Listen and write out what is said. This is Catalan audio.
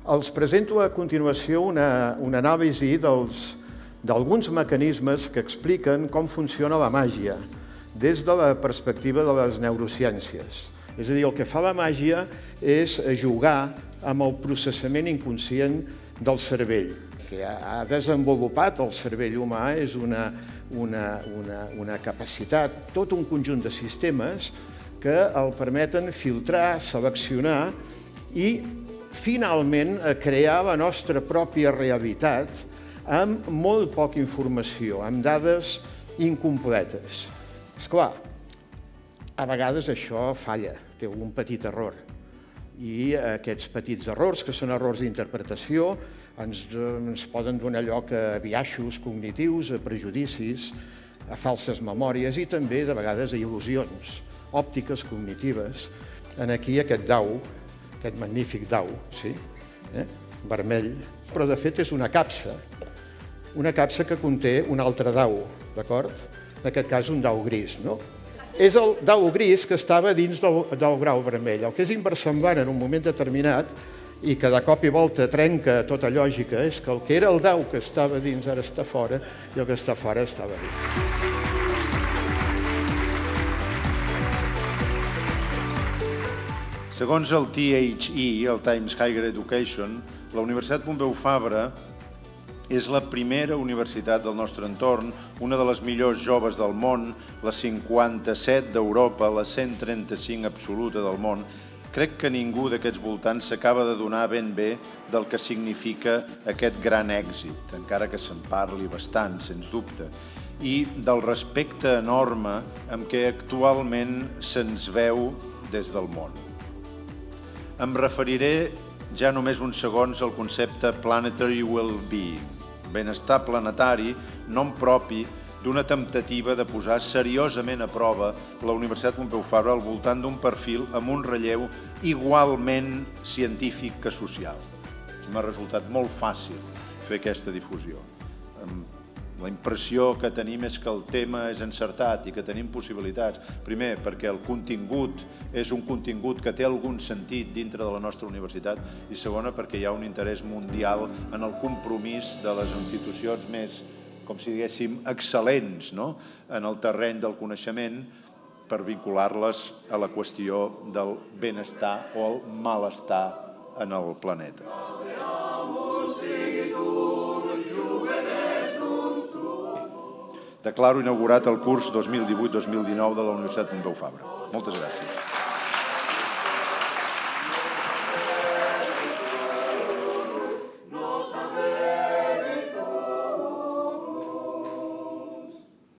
Els presento a continuació una anàlisi d'alguns mecanismes que expliquen com funciona la màgia des de la perspectiva de les neurociències. És a dir, el que fa la màgia és jugar amb el processament inconscient del cervell. El que ha desenvolupat el cervell humà és una capacitat, tot un conjunt de sistemes que el permeten filtrar, seleccionar i finalment crear la nostra pròpia realitat amb molt poca informació, amb dades incompletes. Esclar, a vegades això falla, té un petit error. I aquests petits errors, que són errors d'interpretació, ens poden donar lloc a biaixos cognitius, a prejudicis, a falses memòries i també, de vegades, a il·lusions òptiques cognitives. Aquí aquest dau, aquest magnífic dau, sí, vermell, però de fet és una capsa que conté un altre dau, d'acord? En aquest cas un dau gris, no? És el dau gris que estava dins del grau vermell. El que és inversemblant en un moment determinat i que de cop i volta trenca tota lògica és que el que era el dau que estava dins ara està fora i el que està fora estava dins. Segons el THE, el Times Higher Education, la Universitat Pompeu Fabra és la primera universitat del nostre entorn, una de les millors joves del món, la 57 d'Europa, la 135 absoluta del món. Crec que ningú d'aquests voltants s'acaba de donar ben bé del que significa aquest gran èxit, encara que se'n parli bastant, sens dubte, i del respecte enorme amb què actualment se'ns veu des del món. Em referiré ja només uns segons al concepte planetary well-being, benestar planetari, nom propi d'una temptativa de posar seriosament a prova la Universitat Pompeu Fabra al voltant d'un perfil amb un relleu igualment científic que social. M'ha resultat molt fàcil fer aquesta difusió. La impressió que tenim és que el tema és encertat i que tenim possibilitats. Primer, perquè el contingut és un contingut que té algun sentit dintre de la nostra universitat i segona, perquè hi ha un interès mundial en el compromís de les institucions més, com si diguéssim, excel·lents en el terreny del coneixement per vincular-les a la qüestió del benestar o el malestar en el planeta. Declaro inaugurat el curs 2018-2019 de la Universitat Pompeu Fabra. Moltes gràcies.